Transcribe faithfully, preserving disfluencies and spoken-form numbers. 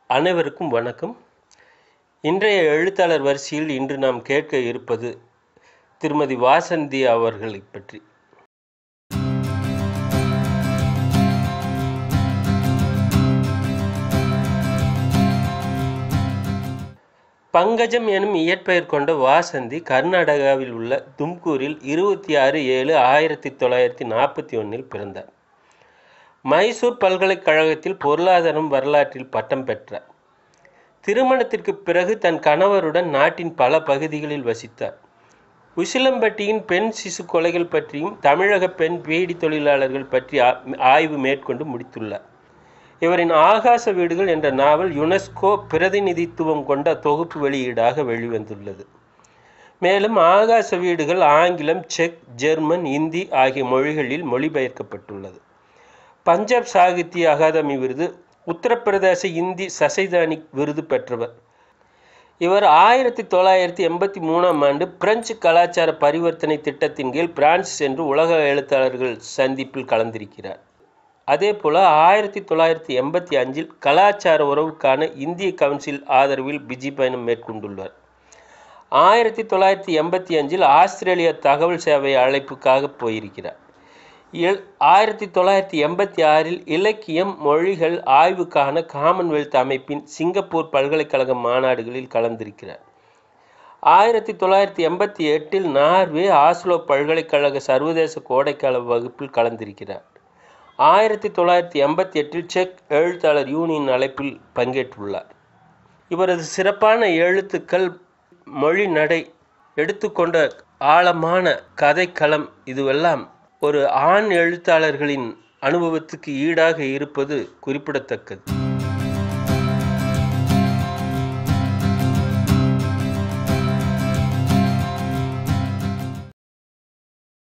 அனைவருக்கும் வணக்கம். இன்றைய எழுத்தாளர் வரிசையில் இன்று நாம் கேட்க இருப்பது திருமதி வாசந்தி அவர்களை பற்றி. பங்கஜம் எனும் இயற்பெயர் கொண்ட வாசந்தி கர்நாடகாவில் உள்ள தும்கூரில் இருபத்தி ஆறு ஏழு ஆயிரத்தி தொள்ளாயிரத்தி நாற்பத்தி ஒன்றில் பிறந்தார். மைசூர் பல்கலைக்கழகத்தில் பொருளாதாரம் வரலாற்றில் பட்டம் பெற்றார். திருமணத்திற்கு பிறகு தன் கணவருடன் நாட்டின் பல பகுதிகளில் வசித்தார். உசிலம்பட்டியின் பெண் சிசு கொலைகள் பற்றியும் தமிழக பெண் பீடி தொழிலாளர்கள் பற்றி ஆய்வு மேற்கொண்டு முடித்துள்ளார். இவரின் ஆகாச வீடுகள் என்ற நாவல் யுனெஸ்கோ பிரதிநிதித்துவம் கொண்ட தொகுப்பு வெளியீடாக வெளிவந்துள்ளது. மேலும் ஆகாச வீடுகள் ஆங்கிலம், செக், ஜெர்மன், இந்தி ஆகிய மொழிகளில் மொழிபெயர்க்கப்பட்டுள்ளது. பஞ்சாப் சாகித்ய அகாதமி விருது, உத்தரப்பிரதேச இந்தி சசைதானி விருது பெற்றவர். இவர் ஆயிரத்தி தொள்ளாயிரத்தி எண்பத்தி மூணாம் ஆண்டு பிரெஞ்சு கலாச்சார பரிவர்த்தனை திட்டத்தின் கீழ் பிரான்ஸ் சென்று உலக எழுத்தாளர்கள் சந்திப்பில் கலந்திருக்கிறார். அதே போல ஆயிரத்தி தொள்ளாயிரத்தி எண்பத்தி அஞ்சில் கலாச்சார உறவுக்கான இந்திய கவுன்சில் ஆதரவில் பிஜி பயணம் மேற்கொண்டுள்ளார். ஆயிரத்தி தொள்ளாயிரத்தி எண்பத்தி அஞ்சில் ஆஸ்திரேலியா தகவல் சேவை அழைப்புக்காக போயிருக்கிறார். ஆயிரத்தி தொள்ளாயிரத்தி எண்பத்தி ஆறில் இலக்கியம் மொழிகள் ஆய்வுக்கான காமன்வெல்த் அமைப்பின் சிங்கப்பூர் பல்கலைக்கழக மாநாடுகளில் கலந்திருக்கிறார். ஆயிரத்தி தொள்ளாயிரத்தி எண்பத்தி எட்டில் நார்வே ஆஸ்லோ பல்கலைக்கழக சர்வதேச கோடைக்கால வகுப்பில் கலந்திருக்கிறார். ஆயிரத்தி தொள்ளாயிரத்தி எண்பத்தி எட்டில் செக் எழுத்தாளர் யூனியன் அழைப்பில் பங்கேற்றுள்ளார். இவரது சிறப்பான எழுத்துக்கள், மொழி நடை, எடுத்துக்கொண்ட ஆழமான கதைக்களம் இதுவெல்லாம் ஒரு ஆண் எழுத்தாளர்களின் அனுபவத்துக்கு ஈடாக இருப்பது குறிப்பிடத்தக்கது.